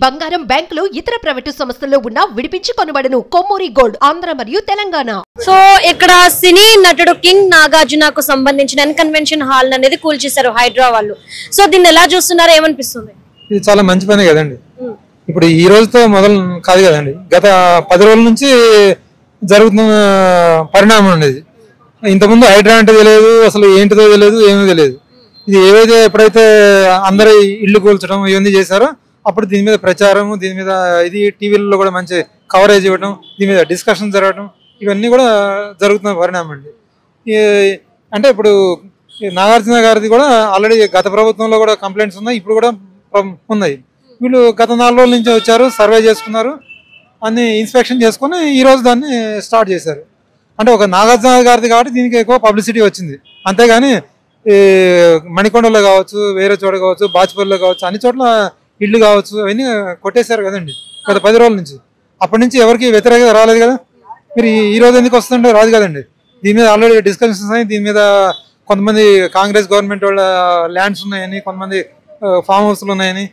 బంగారం, బ్యాంకులు, ఇతర ప్రైవేటు సంస్థల్లో ఉన్న విడిపించి కొనబడును. కొమ్మూరి గోల్డ్, ఆంధ్ర మరియు తెలంగాణ. సో ఇక్కడ సినీ నటుడు కింగ్ నాగార్జునకు సంబంధించిన కన్వెన్షన్ హాల్ అనేది కూల్చేశారు హైదరాబాద్ వాళ్ళు. సో దీన్ని ఎలా చూస్తున్నారు, ఏమనిపిస్తుంది? ఇది చాలా మంచి పనే కదండి. ఇప్పుడు ఈ రోజుతో మొదలు కాదు కదండి, గత 10 రోజుల నుంచి జరుగుతున్న పరిణామం అనేది. ఇంతకుముందు హైడ్రా అంటే తెలియదు, అసలు ఏంటిదో తెలియదు, ఏమీ తెలియదు. ఇది ఏవైతే ఎప్పుడైతే అందరూ ఇల్లు కూల్చడం ఇవన్నీ చేశారో అప్పుడు దీని మీద ప్రచారం, దీని మీద ఇది టీవీలలో కూడా మంచి కవరేజ్ ఇవ్వడం, దీని మీద డిస్కషన్ జరగడం, ఇవన్నీ కూడా జరుగుతున్న పరిణామం అండి. అంటే ఇప్పుడు నాగార్జున గారిది కూడా ఆల్రెడీ గత ప్రభుత్వంలో కూడా కంప్లైంట్స్ ఉన్నాయి, ఇప్పుడు కూడా ఉన్నాయి. వీళ్ళు గత 4 రోజుల నుంచి వచ్చారు, సర్వే చేసుకున్నారు, అన్ని ఇన్స్పెక్షన్ చేసుకుని ఈరోజు దాన్ని స్టార్ట్ చేశారు. అంటే ఒక నాగార్జున గారిది కాబట్టి దీనికి ఎక్కువ పబ్లిసిటీ వచ్చింది. అంతేగాని ఈ మణికొండలో కావచ్చు, వేరే చోట కావచ్చు, బాచిపల్లిలో కావచ్చు, అన్ని చోట్ల ఇళ్ళు కావచ్చు అవన్నీ కొట్టేశారు కదండి గత 10 రోజుల నుంచి. అప్పటి నుంచి ఎవరికి వ్యతిరేకత రాలేదు కదా. మీరు ఈ రోజు ఎందుకు వస్తుంటే రాదు కదండి. దీని మీద ఆల్రెడీ డిస్కషన్స్ ఉన్నాయి. దీని మీద కొంతమంది కాంగ్రెస్ గవర్నమెంట్ వాళ్ళ ల్యాండ్స్ ఉన్నాయని, కొంతమంది ఫామ్ హౌస్లు ఉన్నాయని,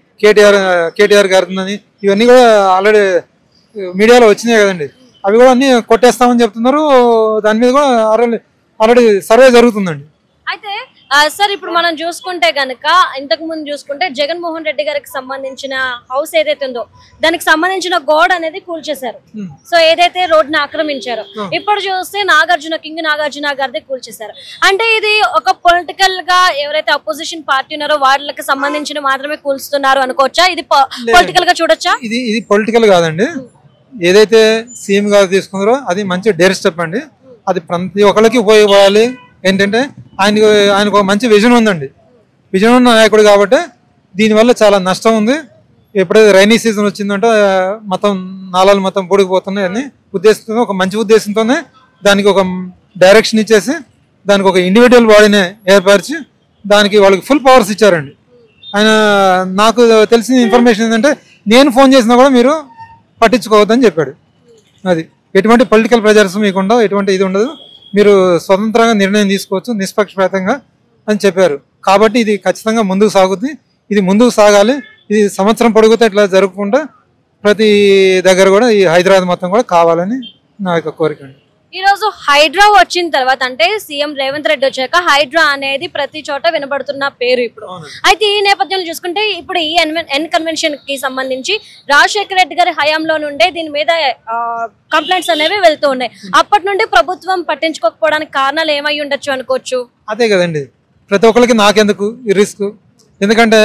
కేటీఆర్ గారిని, ఇవన్నీ కూడా ఆల్రెడీ మీడియాలో వచ్చినాయి కదండి. అవి కూడా అన్ని కొట్టేస్తామని చెప్తున్నారు. దాని మీద కూడా ఆల్రెడీ సర్వే జరుగుతుందండి. అయితే సార్ ఇప్పుడు మనం చూసుకుంటే గనక ఇంతకు ముందు చూసుకుంటే జగన్మోహన్ రెడ్డి గారికి సంబంధించిన హౌస్ ఏదైతే ఉందో దానికి సంబంధించిన గోడ అనేది కూల్చేశారు. సో ఏదైతే రోడ్ని ఆక్రమించారో ఇప్పుడు చూస్తే కింగ్ నాగార్జున గారిది కూల్చేశారు. అంటే ఇది ఒక పొలిటికల్ గా ఎవరైతే అపోజిషన్ పార్టీ ఉన్నారో వాళ్ళకి సంబంధించిన మాత్రమే కూల్స్తున్నారు అనుకోవచ్చా? ఇది పొలిటికల్ గా చూడొచ్చా? ఇది పొలిటికల్ కాదండి. ఏదైతే సీఎం గారు తీసుకున్నారో అది మంచి డేర్ స్టెప్ అండి. అది ప్రతి ఒక్కరికి ఉపయోగపడాలి. ఏంటంటే ఆయనకు ఒక మంచి విజన్ ఉందండి. విజన్ ఉన్న నాయకుడు కాబట్టి దీనివల్ల చాలా నష్టం ఉంది. ఎప్పుడైతే రైనీ సీజన్ వచ్చిందంటే మొత్తం నాలాలు మొత్తం పొడిగిపోతున్నాయి అని ఉద్దేశంతో, ఒక మంచి ఉద్దేశంతోనే దానికి ఒక డైరెక్షన్ ఇచ్చేసి దానికి ఒక ఇండివిజువల్ బాడీని ఏర్పరిచి దానికి వాళ్ళకి ఫుల్ పవర్స్ ఇచ్చారండి. ఆయన నాకు తెలిసిన ఇన్ఫర్మేషన్ ఏంటంటే నేను ఫోన్ చేసినా కూడా మీరు పట్టించుకోవద్దని చెప్పాడు. అది ఎటువంటి పొలిటికల్ ప్రెజర్స్ మీకు ఉండవు, ఎటువంటి ఇది ఉండదు, మీరు స్వతంత్రంగా నిర్ణయం తీసుకోవచ్చు నిష్పక్షపాతంగా అని చెప్పారు. కాబట్టి ఇది ఖచ్చితంగా ముందుకు సాగుతుంది. ఇది ముందుకు సాగాలి. ఇది సంవత్సరం పొడుగుతా ఇట్లా జరగకుండా ప్రతి దగ్గర కూడా ఈ హైదరాబాద్ మొత్తం కూడా కావాలని నా యొక్క కోరిక అండి. ఈ రోజు హైడ్రా వచ్చిన తర్వాత అంటే సీఎం రేవంత్ రెడ్డి వచ్చాక హైడ్రా అనేది ప్రతి చోట వినబడుతున్న పేరు ఇప్పుడు. అయితే ఈ నేపథ్యంలో చూసుకుంటే ఇప్పుడు ఈ కన్వెన్షన్ కి సంబంధించి రాజశేఖర రెడ్డి గారి హయాంలో నుండే దీని మీద కంప్లైంట్స్ అనేవి వెళ్తూ ఉన్నాయి. అప్పటి నుండి ప్రభుత్వం పట్టించుకోకపోవడానికి కారణాలు ఏమై ఉండొచ్చు అనుకోవచ్చు? అదే కదండి, ప్రతి ఒక్కరికి నాకెందుకు ఈ రిస్క్. ఎందుకంటే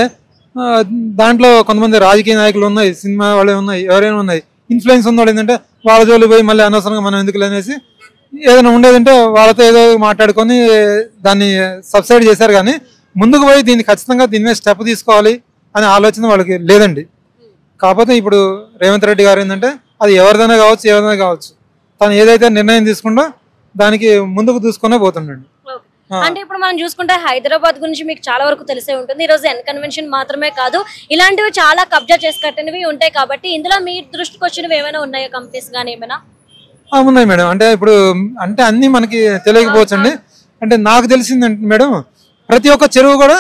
దాంట్లో కొంతమంది రాజకీయ నాయకులు ఉన్నాయి, సినిమా వాళ్ళే ఉన్నాయి, ఎవరైనా ఉన్నాయి, ఇన్ఫ్లుయెన్స్ ఉన్నవాళ్ళు ఏంటంటే వాళ్ళ జోలు పోయి మళ్ళీ అనవసరంగా మనం ఎందుకు అనేసి ఏదైనా ఉండేదంటే వాళ్ళతో ఏదో మాట్లాడుకొని దాన్ని సబ్సైడ్ చేశారు. కానీ ముందుకు పోయి దీన్ని ఖచ్చితంగా దీని మీద స్టెప్ తీసుకోవాలి అనే ఆలోచన వాళ్ళకి లేదండి. కాకపోతే ఇప్పుడు రేవంత్ రెడ్డి గారు ఏంటంటే అది ఎవరిదైనా కావచ్చు తను ఏదైతే నిర్ణయం తీసుకుంటో దానికి ముందుకు దూసుకునే పోతుండండి. అంటే ఇప్పుడు మనం చూసుకుంటే హైదరాబాద్ గురించి మీకు చాలా వరకు తెలిసే ఉంటుంది. ఈ రోజు కన్వెన్షన్ మాత్రమే కాదు, ఇలాంటివి చాలా కబ్జా చేసి కట్టినవి ఉంటాయి. కాబట్టి ఇందులో మీ దృష్టికి వచ్చినవి ఏమైనా ఉన్నాయా, కంపెనీస్ కానీ ఏమైనా? ఉన్నాయి మేడం. అంటే ఇప్పుడు అంటే అన్ని మనకి తెలియకపోవచ్చు అండి. అంటే నాకు తెలిసింది మేడం, ప్రతి ఒక్క చెరువు కూడా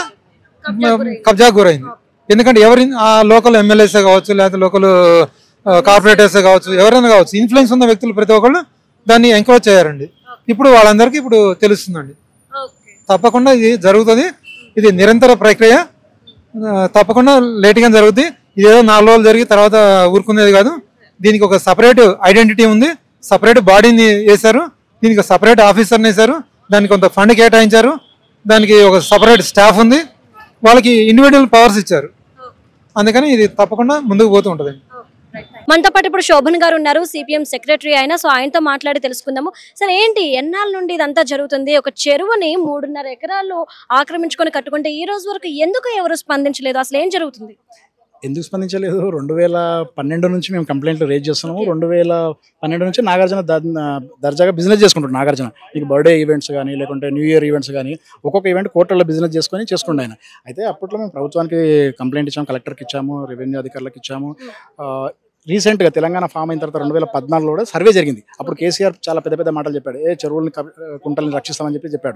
కబ్జా గురైంది. ఎందుకంటే ఎవరి ఆ లోకల్ ఎమ్మెల్యేసే కావచ్చు, లేకపోతే లోకల్ కార్పొరేటర్సే కావచ్చు, ఎవరైనా కావచ్చు, ఇన్ఫ్లుయెన్స్ ఉన్న వ్యక్తులు ప్రతి ఒక్కళ్ళు దాన్ని ఎంకరేజ్ చేయారండి. ఇప్పుడు వాళ్ళందరికీ ఇప్పుడు తెలుస్తుందండి. తప్పకుండా ఇది జరుగుతుంది. ఇది నిరంతర ప్రక్రియ, తప్పకుండా లేట్గా జరుగుతుంది. ఇదేదో 4 రోజులు జరిగి తర్వాత ఊరుకునేది కాదు. దీనికి ఒక సపరేట్ ఐడెంటిటీ ఉంది, సపరేట్ బాడీని వేశారు, దీనికి సపరేట్ ఆఫీసర్ని వేశారు, దానికి కొంత ఫండ్ కేటాయించారు, దానికి ఒక సపరేట్ స్టాఫ్ ఉంది, వాళ్ళకి ఇండివిజువల్ పవర్స్ ఇచ్చారు. అందుకని ఇది తప్పకుండా ముందుకు పోతూ ఉంటుంది. మనతో పాటు ఇప్పుడు శోభన్ గారు ఉన్నారు, సిపిఎం సెక్రటరీ అయినా. సో ఆయనతో మాట్లాడి తెలుసుకుందాము. సార్ ఏంటి ఎన్నాళ్ళ నుండి ఇదంతా జరుగుతుంది? ఒక చెరువుని 3.5 ఎకరాలు ఆక్రమించుకొని కట్టుకుంటే ఈ రోజు వరకు ఎందుకు ఎవరు స్పందించలేదు? అసలు ఏం జరుగుతుంది? ఎందుకు స్పందించలేదు? 2012 నుంచి మేము కంప్లైంట్లు రేజ్ చేస్తున్నాము. 2012 నుంచి నాగార్జున దర్జాగా బిజినెస్ చేసుకుంటాడు. నాగార్జున మీకు బర్త్డే ఈవెంట్స్ కానీ లేకుంటే న్యూ ఇయర్ ఈవెంట్స్ కానీ ఒక్కొక్క ఈవెంట్ కోర్టులో బిజినెస్ చేసుకుంటే ఆయన. అయితే అప్పట్లో మేము ప్రభుత్వానికి కంప్లైంట్ ఇచ్చాము, కలెక్టర్కి ఇచ్చాము, రెవెన్యూ అధికారులకు ఇచ్చాము. రీసెంట్గా తెలంగాణ ఫామ్ అయిన తర్వాత 2014లో కూడా సర్వే జరిగింది. అప్పుడు కేసీఆర్ చాలా పెద్ద పెద్ద మాటలు చెప్పాడు, చెరువుల్ని కుంటల్ని రక్షిస్తామని చెప్పాడు.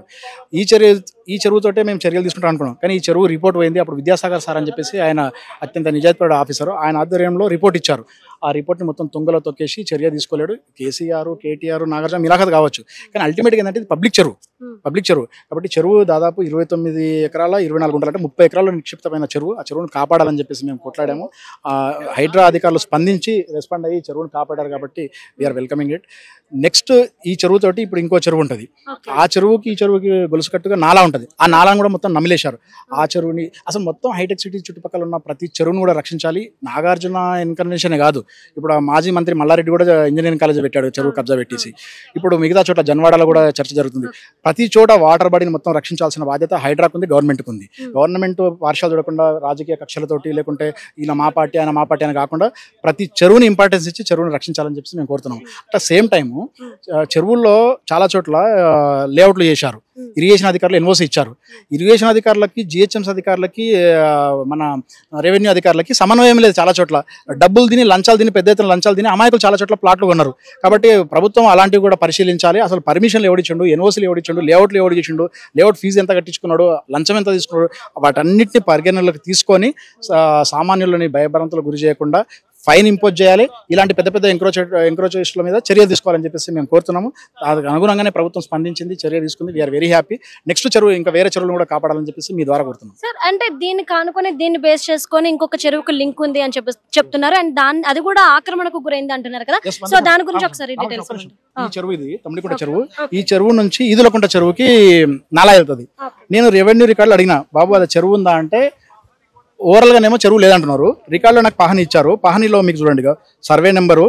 ఈ చెరువుతోటే మేము చర్యలు తీసుకుంటాం అనుకున్నాం. కానీ ఈ చెరువు రిపోర్ట్ పోయింది. అప్పుడు విద్యాసాగర్ సార్ అని చెప్పేసి ఆయన అత్యంత నిజాయితీపరుడు ఆఫీసర్, ఆయన ఆధ్వర్యంలో రిపోర్ట్ ఇచ్చారు. ఆ రిపోర్ట్ని మొత్తం తుంగలో తొక్కేసి చర్య తీసుకోలేడు. కేసీఆర్, కేటీఆర్, నాగార్జున మిలాఖత్ కావచ్చు, కానీ అల్టిమేట్గా ఏంటంటే ఇది పబ్లిక్ చెరువు. కాబట్టి చెరువు దాదాపు 29 ఎకరాల 24 గుంటలు అంటే 30 ఎకరాల్లో నిక్షిప్తమైన చెరువు. ఆ చెరువును కాపాడాలని చెప్పేసి మేము కొట్లాడాము. హైడ్రా అధికారులు స్పందించి రెస్పాండ్ అయ్యి చెరువును కాపాడారు. కాబట్టి వీఆర్ వెల్కమింగ్ ఇట్. నెక్స్ట్ ఈ చెరువుతోటి ఇప్పుడు ఇంకో చెరువు ఉంటుంది. ఆ చెరువుకి ఈ చెరువుకి గొలుసుకట్టుగా నాలా ఉంటుంది. ఆ నాలాను కూడా మొత్తం నమిలేశారు. ఆ చెరువుని అసలు మొత్తం హైటెక్ సిటీ చుట్టుపక్కల ఉన్న ప్రతి చెరువును కూడా రక్షించాలి. నాగార్జున ఇన్కర్నేషనే కాదు, ఇప్పుడు మాజీ మంత్రి మల్లారెడ్డి కూడా ఇంజనీరింగ్ కాలేజ్ పెట్టాడు చెరువు కబ్జా పెట్టేసి. ఇప్పుడు మిగతా చోట్ల జన్వాడలో కూడా చర్చ జరుగుతుంది. ప్రతి చోట వాటర్ బాడీని మొత్తం రక్షించాల్సిన బాధ్యత హైడ్రాకు ఉంది, గవర్నమెంట్కి ఉంది. గవర్నమెంట్ వర్షాలు చూడకుండా రాజకీయ కక్షలతోటి లేకుంటే ఇలా మా పార్టీ ఆయన మా పార్టీ అని కాకుండా ప్రతి చెరువుని ఇంపార్టెన్స్ ఇచ్చి చెరువుని రక్షించాలని చెప్పి మేము కోరుతున్నాం. అట్ సేమ్ టైము చెరువుల్లో చాలా చోట్ల లేఅవుట్లు చేశారు. ఇరిగేషన్ అధికారులు ఎన్ఓసి ఇచ్చారు. ఇరిగేషన్ అధికారులకి, జిహెచ్ఎంసీ అధికారులకి, మన రెవెన్యూ అధికారులకి సమన్వయం లేదు. చాలా చోట్ల డబ్బులు తిని, లంచాలు తిని, పెద్ద ఎత్తున లంచాలు తిని అమాయకులు చాలా చోట్ల ప్లాట్లు కొన్నారు. కాబట్టి ప్రభుత్వం అలాంటివి కూడా పరిశీలించాలి. అసలు పర్మిషన్లు ఎవడిచ్చిండు, ఎన్ఓసీలు ఎవడిచ్చిండు, లేఅవుట్లు ఎవడిచ్చిండు, లేఅవుట్ ఫీజు ఎంత కట్టించుకున్నాడు, లంచం ఎంత తీసుకున్నాడు, వాటన్నిటిని పరిగణనలోకి తీసుకొని సామాన్యులని భయభ్రాంతులకు గురి చేయకుండా ఫైన్ ఇంపోజ్ చేయాలి. ఇలాంటి పెద్ద పెద్ద ఎంక్రోచెస్ట్ల మీద చర్యలు తీసుకోవాలని చెప్పేసి మేము కోరుతున్నాము. దానికి అనుగుణంగానే ప్రభుత్వం స్పందించింది, చర్య తీసుకుంది. We're very happy. నెక్స్ట్ చెరువు ఇంకా వేరే చెరువులను కూడా కాపాడాలని చెప్పేసి మీ ద్వారా కోరుతున్నాం. సార్, అంటే దీన్ని కానుకొని దీన్ని బేస్ చేసుకొని ఇంకొక చెరువుకు లింక్ ఉంది అని చెప్తున్నారు. అండ్ అది కూడా ఆక్రమణకు గురైంది అంటున్నారు కదా. సో దాని గురించి ఒకసారి డీటెయిల్స్. ఈ చెరువు ఇది తమ్మిడికుంట చెరువు. ఈ చెరువు నుంచి ఈదులకుంట చెరువుకి నాలా వెళ్తుంది. నేను రెవెన్యూ రికార్డులు అడిగిన, బాబు అది చెరువు ఉందా అంటే ఓవరాల్ గానేమో చెరువు లేదంటున్నారు. రికార్డులో నాకు పహాని ఇచ్చారు. పహానీలో మీకు చూడండి, సర్వే నెంబర్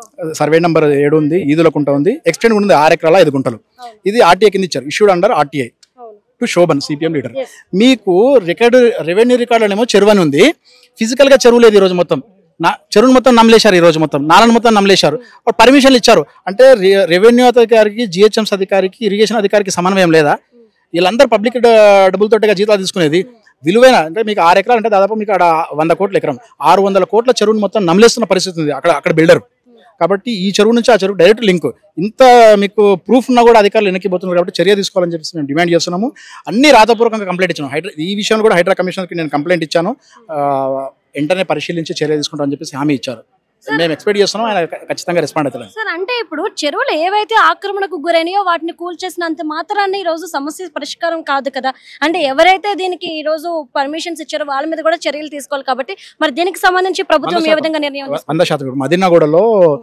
7 ఉంది, ఈదులకుంట ఉంది, ఎక్స్టెండ్ ఉంది 6 ఎకరాల 5 గుంటలు. ఇది ఆర్టీఐ కింద ఇచ్చారు, issued under RTI to Shobhan, CPM leader. మీకు రెవెన్యూ రికార్డులోనేమో చెరువు అని ఉంది, ఫిజికల్ గా చెరువు లేదు. ఈ రోజు మొత్తం చెరువును మొత్తం నమ్మలేశారు. ఈ రోజు మొత్తం నాలను మొత్తం నమ్మలేశారు. పర్మిషన్లు ఇచ్చారు. అంటే రెవెన్యూ అధికారికి, జిహెచ్ఎంసీ అధికారికి, ఇరిగేషన్ అధికారికి సమన్వయం లేదా? వీళ్ళందరూ పబ్లిక్ డబ్బులతోటిగా జీతాలు తీసుకునేది. విలువైన అంటే మీకు 6 ఎకరాలు అంటే దాదాపు మీకు అక్కడ 100 కోట్ల ఎకరం, 600 కోట్ల చెరువును మొత్తం నమ్మలేస్తున్న పరిస్థితి ఉంది అక్కడ బిల్డర్. కాబట్టి ఈ చెరువు నుంచి ఆ చెరువు డైరెక్ట్ లింక్. ఇంత మీకు ప్రూఫ్ ఉన్నా కూడా అధికారులు వెనక్కిపోతున్నారు. కాబట్టి చర్య తీసుకోవాలని చెప్పేసి మేము డిమాండ్ చేస్తున్నాము. అన్ని రాతపూర్వకంగా కంప్లైంట్ ఇచ్చాను. ఈ విషయంలో కూడా హైడ్రా కమిషనర్కి నేను కంప్లైంట్ ఇచ్చాను. వెంటనే పరిశీలించి చర్య తీసుకుంటామని చెప్పేసి హామీ ఇచ్చారు. మేము ఎక్స్పెక్ట్ చేస్తున్నాం, ఆయన ఖచ్చితంగా రెస్పాండ్ అవుతారు. సార్, అంటే ఇప్పుడు చెరువులు ఏవైతే ఆక్రమణకు గురైనాయో వాటిని కూల్చేసినంత మాత్రాన్ని ఈ రోజు సమస్య పరిష్కారం కాదు కదా. అంటే ఎవరైతే దీనికి ఈ రోజు పర్మిషన్స్ ఇచ్చారో వాళ్ళ మీద కూడా చర్యలు తీసుకోవాలి. కాబట్టి మరి దీనికి సంబంధించి ప్రభుత్వం ఏ విధంగా నిర్ణయం? 100% మదీనాగూడలో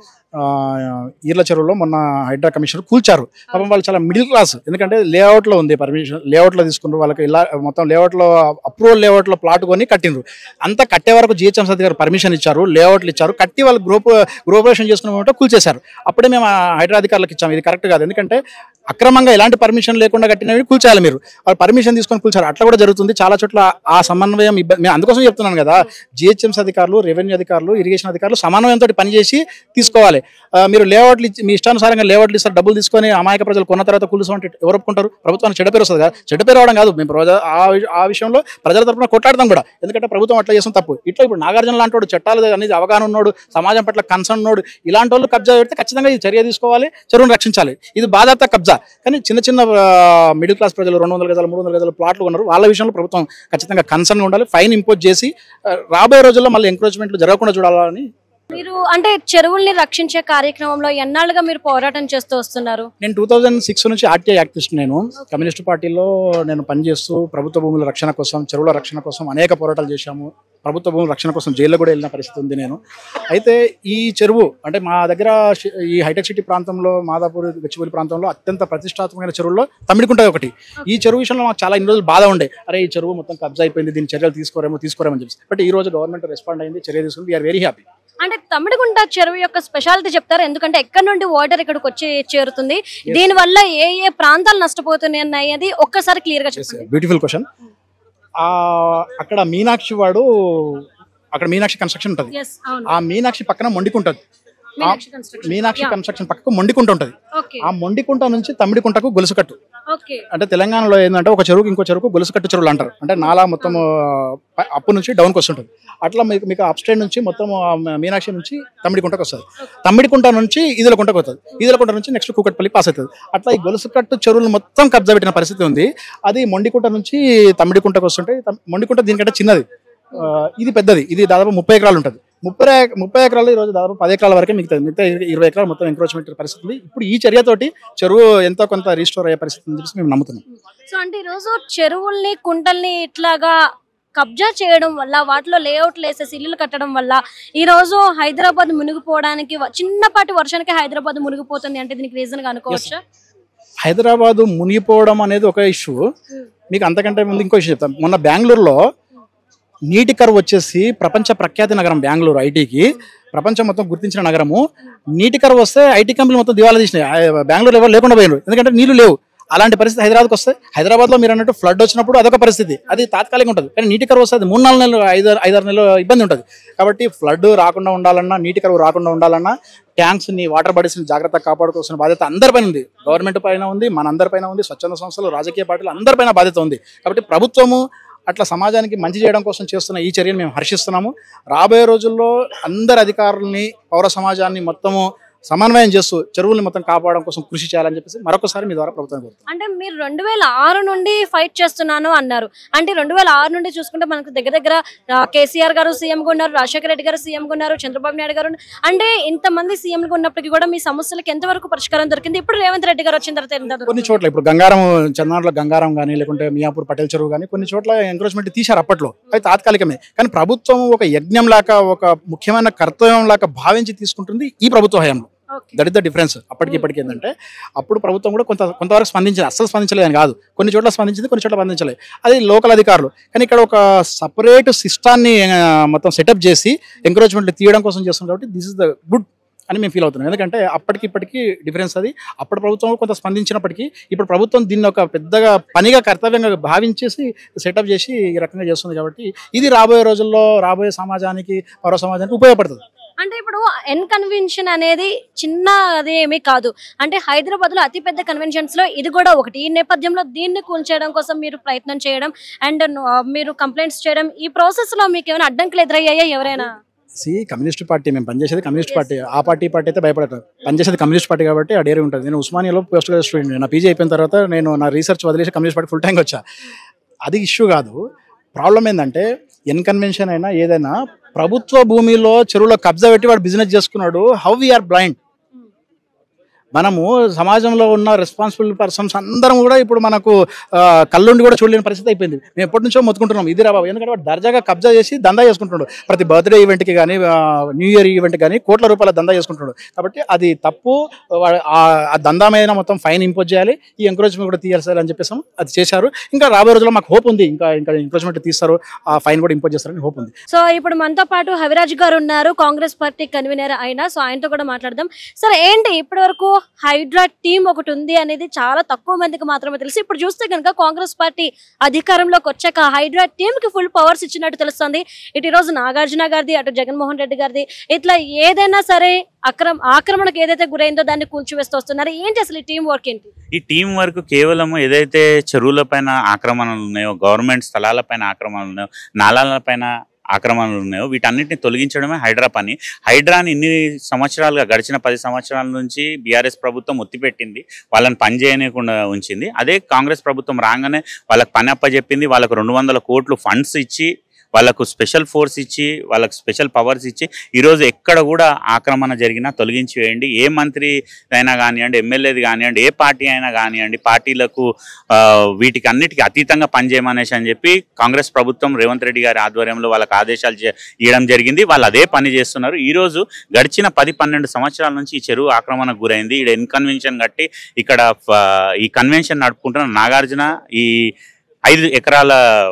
ఈర్ల చెరువులో మొన్న హైడ్రా కమిషనర్ కూల్చారు. పాపం వాళ్ళు చాలా మిడిల్ క్లాస్, ఎందుకంటే లేఅవుట్ లో ఉంది పర్మిషన్, లేఅవుట్ లో తీసుకున్నారు. వాళ్ళకి ఇలా మొత్తం లేఅవుట్ లో అప్రూవల్ లేఅవుట్ లో ప్లాట్ కొని కట్టిండ్రు. అంతా కట్టే వరకు జిహెచ్ఎంసీ అధికారులు పర్మిషన్ ఇచ్చారు, లేఅవుట్లు ఇచ్చారు, కట్టి వాళ్ళు గృహప్రవేశం చేసుకున్న కూల్చేశారు. అప్పుడే మేము హైడ్రా అధికారులకు ఇచ్చాము. ఇది కరెక్ట్ కాదు, ఎందుకంటే అక్రమంగా ఎలాంటి పర్మిషన్ లేకుండా కట్టినవి కూల్చేయాలి. మీరు వాళ్ళు పర్మిషన్ తీసుకొని కూల్చారు. అట్లా కూడా జరుగుతుంది చాలా చోట్ల. ఆ సమన్వయం మేము అందుకోసం చెప్తున్నాను కదా, జిహెచ్ఎంసీ అధికారులు, రెవెన్యూ అధికారులు, ఇరిగేషన్ అధికారులు సమన్వయంతో పనిచేసి తీసుకోవాలి. మీరు లేఅవుట్లు మీ ఇష్టానుసారంగా లేఅవుట్లు ఇస్తారు, డబ్బులు తీసుకొని అమాయక ప్రజలు కొన్న తర్వాత కూల్చుంటే ఎవరు ఒప్పుకుంటారు? ప్రభుత్వానికి చెడ్డ పేరు వస్తుంది కదా. చెడ్డ పేరు రావడం కాదు, మేము ఆ విషయంలో ప్రజల తరపున కొట్లాడతాం కూడా, ఎందుకంటే ప్రభుత్వం అట్లా చేసిన తప్పు. ఇట్లా ఇప్పుడు నాగార్జున లాంటి చట్టాలు అనేది అవగాహన ఉన్నాడు, సమాజం పట్ల కన్సర్న్ ఉన్నాడు, ఇలాంటి వాళ్ళు కబ్జా పెడితే ఖచ్చితంగా ఇది చర్య తీసుకోవాలి, చెరువును రక్షించాలి. ఇది బాధాత కబ్జా. కానీ చిన్న చిన్న మిడిల్ క్లాస్ ప్రజలు 200 గజాలు 300 గజాలు ప్లాట్లు ఉన్నారు, వాళ్ళ విషయంలో ప్రభుత్వం ఖచ్చితంగా కన్సర్న్ ఉండాలి. ఫైన్ ఇంపోజ్ చేసి రాబోయే రోజుల్లో మళ్ళీ ఎంక్రోచ్మెంట్లు జరగకుండా చూడాలని. మీరు అంటే చెరువుల్ని రక్షించే కార్యక్రమంలో ఎన్నాళ్ళుగా మీరు పోరాటం చేస్తూ వస్తున్నారు? నేను 2006 నుంచి ఆర్టీఐ యాక్టివిస్ట్. నేను కమ్యూనిస్ట్ పార్టీలో నేను పనిచేస్తూ ప్రభుత్వ భూముల రక్షణ కోసం, చెరువుల రక్షణ కోసం అనేక పోరాటాలు చేశాము. ప్రభుత్వ భూముల రక్షణ కోసం జైల్లో కూడా వెళ్ళిన పరిస్థితి ఉంది నేను. అయితే ఈ చెరువు అంటే మా దగ్గర ఈ హైటెక్ సిటీ ప్రాంతంలో, మాదాపూర్, గచ్చిబౌలి ప్రాంతంలో అత్యంత ప్రతిష్టాత్మకమైన చెరువుల్లో తమ్మిడికుంట ఒకటి. ఈ చెరువు విషయంలో మాకు చాలా ఇన్ని రోజులు బాధ ఉండే, అరే ఈ చెరువు మొత్తం కబ్జా అయిపోయింది, దీని చర్యలు తీసుకోరేమని చెప్పి. బట్ ఈ రోజు గవర్నమెంట్ రెస్పాండ్ అయింది, చర్య తీసుకుంది. We're very happy. అంటే తమ్మిడికుంట చెరువు యొక్క స్పెషాలిటీ చెప్తారు, ఎందుకంటే ఎక్కడి నుండి వాటర్ ఇక్కడికి వచ్చి చేరుతుంది, దీని వల్ల ఏ ఏ ప్రాంతాలు నష్టపోతున్నాయి అన్నది ఒక్కసారి క్లియర్ గా చెప్పండి. Beautiful question. అక్కడ మీనాక్షి కన్స్ట్రక్షన్ ఉంటుంది. ఆ మీనాక్షి పక్కన మొండికుంటది. మీనాక్షి కన్స్ట్రక్షన్ పక్కకు మొండికుంట ఉంటది. ఆ మొండికుంట నుంచి తమ్మిడికుంటకు గొలుసుకట్టు. అంటే తెలంగాణలో ఏంటంటే ఒక చెరువుకి ఇంకో చెరువుకు గొలుసుకట్టు చెరువులు అంటారు. అంటే నాలా మొత్తం అప్పు నుంచి డౌన్కి వస్తుంటుంది. అట్లా మీకు అప్ స్టేట్ నుంచి మొత్తం మీనాక్షి నుంచి తమ్మిడికుంటకు వస్తుంది. తమ్మిడికుంట నుంచి ఈదలకుంటకు వస్తుంది. ఈదలకుంట నుంచి నెక్స్ట్ కూకట్పల్లి పాస్ అవుతుంది. అట్లా ఈ గొలుసుకట్టు చెరువులు మొత్తం కబ్జా పెట్టిన పరిస్థితి ఉంది. అది మొండికుంట నుంచి తమ్మిడికుంటకు వస్తుంటాయి. మొండికుంట దీనికంటే చిన్నది, ఇది పెద్దది. ఇది దాదాపు 30 ఎకరాలు ఉంటుంది. 30 ఎకరాలు ఈరోజు దాదాపు 10 ఎకరాల వరకే మిగతా 20 ఎకరాలు మొత్తం ఎంక్రోచ్మెంట్ పరిస్థితి. ఇప్పుడు ఈ చర్యతోటి చెరువు ఎంతో కొంత రీస్టోర్ అయ్యే పరిస్థితి అని చెప్పి మేము నమ్ముతున్నాం. సో అంటే ఈరోజు చెరువుల్ని కుంటల్ని ఇట్లాగా కబ్జా చేయడం వల్ల, వాటిలో లేఅవుట్లు వేసేసి ఇల్లులు కట్టడం వల్ల ఈ రోజు హైదరాబాద్ మునిగిపోవడానికి, చిన్నపాటి వర్షానికి హైదరాబాద్ మునిగిపోతుంది అంటే దీనికి రీజన్ గా అనుకోవచ్చా? హైదరాబాద్ మునిగిపోవడం అనేది ఒక ఇష్యూ. మీకు అంతకంటే ముందు ఇంకో ఇష్యూ చెప్తాను. మొన్న బెంగళూరులో నీటి కరువు వచ్చేసి ప్రపంచ ప్రఖ్యాతి నగరం బెంగళూరు, ఐటీకి ప్రపంచం మొత్తం గుర్తించిన నగరము. నీటి కరువు వస్తే ఐటీ కంపెనీలు మొత్తం దివాలా తీసినాయి. బెంగళూరు ఎవరు లేకుండా పోయినారు, ఎందుకంటే నీళ్లు లేవు. అలాంటి పరిస్థితి హైదరాబాద్కి వస్తాయి. హైదరాబాద్లో మీరు అన్నట్టు ఫ్లడ్ వచ్చినప్పుడు అదొక పరిస్థితి, అది తాత్కాలికంగా ఉంటుంది. కానీ నీటి కరువు వస్తుంది 3-4 నెలలు, 5-6 నెలలు ఇబ్బంది ఉంటుంది. కాబట్టి ఫ్లడ్ రాకుండా ఉండాలన్నా, నీటి కరువు రాకుండా ఉండాలన్నా ట్యాంక్స్ ని, వాటర్ బాడీస్ ని జాగ్రత్తగా కాపాడుకోవాల్సిన బాధ్యత అందరిపైన ఉంది. గవర్నమెంట్ పైన ఉంది, మన అందరిపైన ఉంది, స్వచ్ఛంద సంస్థలు, రాజకీయ పార్టీలు అందరిపైన బాధ్యత ఉంది. కాబట్టి ప్రభుత్వము అట్లా సమాజానికి మంచి చేయడం కోసం చేస్తున్న ఈ చర్యను మేము హర్షిస్తున్నాము. రాబోయే రోజుల్లో అందరి అధికారుల్ని, పౌర సమాజాన్ని మొత్తము సమన్వయం చేస్తూ చెరువుల్ని మొత్తం కాపాడడం కోసం కృషి చేయాలని చెప్పేసి మరొకసారి మీ ద్వారా ప్రభుత్వం కోరుతున్నాం. అంటే మీరు 2006 నుండి ఫైట్ చేస్తున్నాను అన్నారు. అంటే 2006 నుండి చూసుకుంటే మనకు దగ్గర కేసీఆర్ గారు సీఎంగా ఉన్నారు, రాజశేఖర రెడ్డి గారు సీఎంగా ఉన్నారు, చంద్రబాబు నాయుడు గారు, అంటే ఇంతమంది సీఎంగా ఉన్నప్పటికీ కూడా మీ సమస్యలకు ఎంతవరకు పరిష్కారం దొరికింది? ఇప్పుడు రేవంత్ రెడ్డి గారు వచ్చిన తర్వాత కొన్ని చోట్ల, ఇప్పుడు గంగారం, చంద్రనాడులో గంగారం కానీ, లేకుంటే మియాపూర్ పటేల్ చెరువు కానీ కొన్ని చోట్ల ఎంక్రోచ్మెంట్ తీశారు అప్పట్లో. అది తాత్కాలికమే. కానీ ప్రభుత్వం ఒక యజ్ఞం లాగా, ఒక ముఖ్యమైన కర్తవ్యం లాగా భావించి తీసుకుంటుంది ఈ ప్రభుత్వ హయాంలో. That is the difference. అప్పటికి ఇప్పటికి ఏంటంటే అప్పుడు ప్రభుత్వం కూడా కొంతవరకు స్పందించింది, అస్సలు స్పందించలేదు అని కాదు. కొన్ని చోట్ల స్పందించింది, కొన్ని చోట్ల స్పందించలేదు. అది లోకల్ అధికారులు. కానీ ఇక్కడ ఒక సపరేట్ సిస్టాన్ని మొత్తం సెటప్ చేసి ఎంకరేజ్మెంట్లు తీయడం కోసం చేస్తుంది. కాబట్టి దిస్ ఇస్ ద గుడ్ అని మేము ఫీల్ అవుతున్నాం. ఎందుకంటే అప్పటికి ఇప్పటికీ డిఫరెన్స్ అది. అప్పటి ప్రభుత్వం కొంత స్పందించినప్పటికీ ఇప్పుడు ప్రభుత్వం దీన్ని ఒక పెద్దగా పనిగా, కర్తవ్యంగా భావించేసి సెటప్ చేసి ఈ రకంగా చేస్తుంది. కాబట్టి ఇది రాబోయే రోజుల్లో, రాబోయే సమాజానికి, పౌర సమాజానికి ఉపయోగపడుతుంది. అంటే ఇప్పుడు ఎన్ కన్వెన్షన్ అనేది చిన్న అదేమీ కాదు. అంటే హైదరాబాద్ లో అతిపెద్ద కన్వెన్షన్స్ లో ఇది కూడా ఒకటి. ఈ నేపథ్యంలో దీన్ని కూల్చేయడం కోసం మీరు ప్రయత్నం చేయడం అండ్ మీరు కంప్లైంట్స్ చేయడం, ఈ ప్రాసెస్ లో మీకు ఏమైనా అడ్డంకులు ఎదురయ్యాయా ఎవరైనా? కమ్యూనిస్ట్ పార్టీ, మేము పనిచేసేది కమ్యూనిస్ట్ పార్టీ. ఆ పార్టీ అయితే భయపడతారు. పనిచేసేది కమ్యూనిస్ట్ పార్టీ కాబట్టి ఆ డేరీ ఉంటుంది. నేను ఉస్మానియాలో పోస్ట్ గ్రాడ్యుయేట్ స్టూడెంట్. నా పీజీ అయిపోయిన తర్వాత నేను నా రీసెర్చ్ వదిలేసి కమ్యూనిస్ట్ పార్టీ ఫుల్ టైంకి వచ్చా. అది ఇష్యూ కాదు. ప్రాబ్లం ఏంటంటే ఎన్ కన్వెన్షన్ అయినా ఏదైనా ప్రభుత్వ భూమిలో చెరువులో కబ్జా పెట్టి వాడు బిజినెస్ చేసుకున్నాడు. How we're blind. మనము సమాజంలో ఉన్న రెస్పాన్సిబుల్ పర్సన్స్ అందరం కూడా ఇప్పుడు మనకు కళ్ళుండి కూడా చూడలేని పరిస్థితి అయిపోయింది. మేము ఎప్పటి నుంచో మొత్తుకుంటున్నాం ఇది రాబాబు. ఎందుకంటే వాడు దర్జాగా కబ్జా చేసి దందా చేసుకుంటున్నాడు. ప్రతి బర్త్డే ఈవెంట్కి కానీ, న్యూ ఇయర్ ఈవెంట్కి కానీ కోట్ల రూపాయల దందా చేసుకుంటున్నాడు. కాబట్టి అది తప్పు. ఆ దందా మీద మొత్తం ఫైన్ ఇంపోజ్ చేయాలి, ఈ ఎంకరేజ్మెంట్ కూడా తీయాలి అని చెప్పేసాం. అది చేశారు. ఇంకా రాబోయే రోజుల్లో మాకు హోప్ ఉంది, ఇంకా ఎంకరేజ్మెంట్ తీస్తారు, ఆ ఫైన్ కూడా ఇంపోజ్ చేస్తారని హోప్ ఉంది. సో ఇప్పుడు మనతో పాటు హవిరాజ్ గారు ఉన్నారు, కాంగ్రెస్ పార్టీ కన్వీనర్ అయినా. సో ఆయనతో కూడా మాట్లాడదాం. సార్, ఏంటి ఇప్పటి వరకు హైడ్రా టీమ్ ఒకటి ఉంది అనేది చాలా తక్కువ మందికి మాత్రమే తెలుసు. ఇప్పుడు చూస్తే కనుక కాంగ్రెస్ పార్టీ అధికారంలోకి వచ్చాక హైడ్రా టీమ్ కి ఫుల్ పవర్స్ ఇచ్చినట్టు తెలుస్తుంది. ఇటు రోజు నాగార్జున గారిది, అటు జగన్మోహన్ రెడ్డి గారిది, ఇట్లా ఏదైనా సరే ఆక్రమణకు ఏదైతే గురైందో దాన్ని కూల్చివేస్తూ వస్తున్నారు. ఏంటి అసలు ఈ టీం వర్క్ ఏంటి? ఈ టీం వర్క్ కేవలం ఏదైతే చెరువుల పైన ఆక్రమణలు ఉన్నాయో, గవర్నమెంట్ స్థలాల పైన ఆక్రమణలు ఉన్నాయో, నాలాల పైన ఆక్రమణలు ఉన్నాయో వీటన్నిటిని తొలగించడమే హైడ్రా పని. హైడ్రాని ఇన్ని సంవత్సరాలుగా, గడిచిన 10 సంవత్సరాల నుంచి బీఆర్ఎస్ ప్రభుత్వం ఒత్తిపెట్టింది, వాళ్ళని పని చేయకుండా ఉంచింది. అదే కాంగ్రెస్ ప్రభుత్వం రాగానే వాళ్ళకి పని అప్పచెప్పింది. వాళ్ళకు 200 కోట్లు ఫండ్స్ ఇచ్చి, వాళ్ళకు స్పెషల్ ఫోర్స్ ఇచ్చి, వాళ్ళకు స్పెషల్ పవర్స్ ఇచ్చి ఈరోజు ఎక్కడ కూడా ఆక్రమణ జరిగినా తొలగించి వేయండి. ఏ మంత్రి అయినా కానివ్వండి, ఎమ్మెల్యేది కానివ్వండి, ఏ పార్టీ అయినా కానివ్వండి, పార్టీలకు వీటికి అన్నిటికీ అతీతంగా పనిచేయమనేసి అని చెప్పి కాంగ్రెస్ ప్రభుత్వం రేవంత్ రెడ్డి గారి ఆధ్వర్యంలో వాళ్ళకి ఆదేశాలు ఇవ్వడం జరిగింది. వాళ్ళు అదే పని చేస్తున్నారు. ఈరోజు గడిచిన 10-12 సంవత్సరాల నుంచి ఈ చెరువు ఆక్రమణకు గురైంది. ఇక్కడ కన్వెన్షన్ కట్టి ఇక్కడ ఈ కన్వెన్షన్ నడుపుకుంటున్న నాగార్జున ఈ 5 ఎకరాల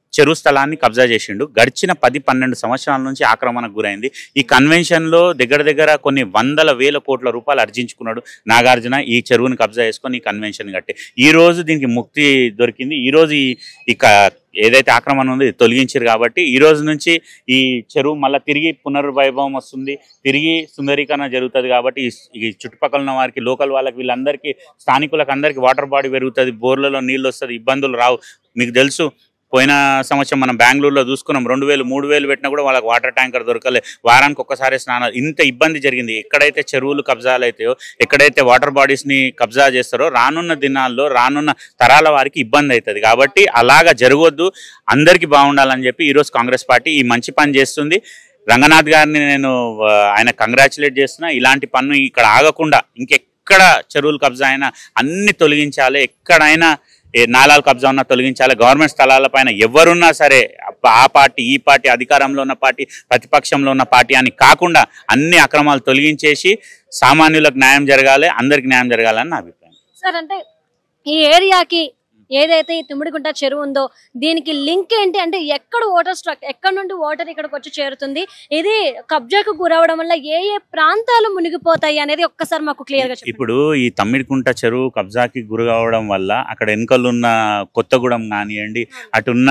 చెరువు స్థలాన్ని కబ్జా చేసిండు. గడిచిన 10-12 సంవత్సరాల నుంచి ఆక్రమణకు గురైంది. ఈ కన్వెన్షన్లో దగ్గర కొన్ని 100,000 కోట్ల రూపాయలు అర్జించుకున్నాడు నాగార్జున ఈ చెరువుని కబ్జా చేసుకొని ఈ కన్వెన్షన్ కట్టి. ఈ రోజు దీనికి ముక్తి దొరికింది. ఈ రోజు ఈ ఏదైతే ఆక్రమణ ఉందో తొలగించారు కాబట్టి ఈ రోజు నుంచి ఈ చెరువు మళ్ళీ తిరిగి పునర్వైభవం వస్తుంది, తిరిగి సుందరీకరణ జరుగుతుంది. కాబట్టి ఈ చుట్టుపక్కల ఉన్న వారికి, లోకల్ వాళ్ళకి, వీళ్ళందరికీ, స్థానికులకు అందరికీ వాటర్ బాడీ పెరుగుతుంది, బోర్లలో నీళ్ళు వస్తుంది, ఇబ్బందులు రావు. మీకు తెలుసు పోయిన సంవత్సరం మనం బెంగళూరులో చూసుకున్నాం, 2,000-3,000 పెట్టినా కూడా వాళ్ళకి వాటర్ ట్యాంకర్ దొరకలే, వారానికి ఒక్కసారి స్నానాలు. ఇంత ఇబ్బంది జరిగింది. ఎక్కడైతే చెరువులు కబ్జాలు అవుతాయో, ఎక్కడైతే వాటర్ బాడీస్ని కబ్జా చేస్తారో రానున్న దినాల్లో రానున్న తరాల వారికి ఇబ్బంది అవుతుంది. కాబట్టి అలాగా జరగొద్దు, అందరికీ బాగుండాలని చెప్పి ఈరోజు కాంగ్రెస్ పార్టీ ఈ మంచి పని చేస్తుంది. రంగనాథ్ గారిని నేను ఆయన కంగ్రాచులేట్ చేస్తున్నా. ఇలాంటి పన్ను ఇక్కడ ఆగకుండా ఇంకెక్కడ చెరువులు కబ్జా అయినా అన్ని తొలగించాలి, ఎక్కడైనా నాలాలు కబ్జా ఉన్నా తొలగించాలి. గవర్నమెంట్ స్థలాలపైన ఎవరున్నా సరే, ఆ పార్టీ ఈ పార్టీ, అధికారంలో ఉన్న పార్టీ ప్రతిపక్షంలో ఉన్న పార్టీ అని కాకుండా అన్ని అక్రమాలు తొలగించేసి సామాన్యులకు న్యాయం జరగాలి, అందరికి న్యాయం జరగాలని నా అభిప్రాయం. సార్, అంటే ఈ ఏరియాకి ఏదైతే ఈ తుమ్మిడిగుంట చెరువు ఉందో దీనికి లింక్ ఏంటి? అంటే ఎక్కడ ఎక్కడ నుండి వాటర్ ఇక్కడికి వచ్చి చేరుతుంది? ఇది కబ్జాకు గురవడం వల్ల ఏ ప్రాంతాలు మునిగిపోతాయి అనేది ఒక్కసారి మాకు క్లియర్ గా చెప్పండి. ఇప్పుడు ఈ తమ్మిడికుంట చెరువు కబ్జాకి గురి కావడం వల్ల అక్కడ వెనుకలున్న కొత్తగూడెం కానివ్వండి, అటున్న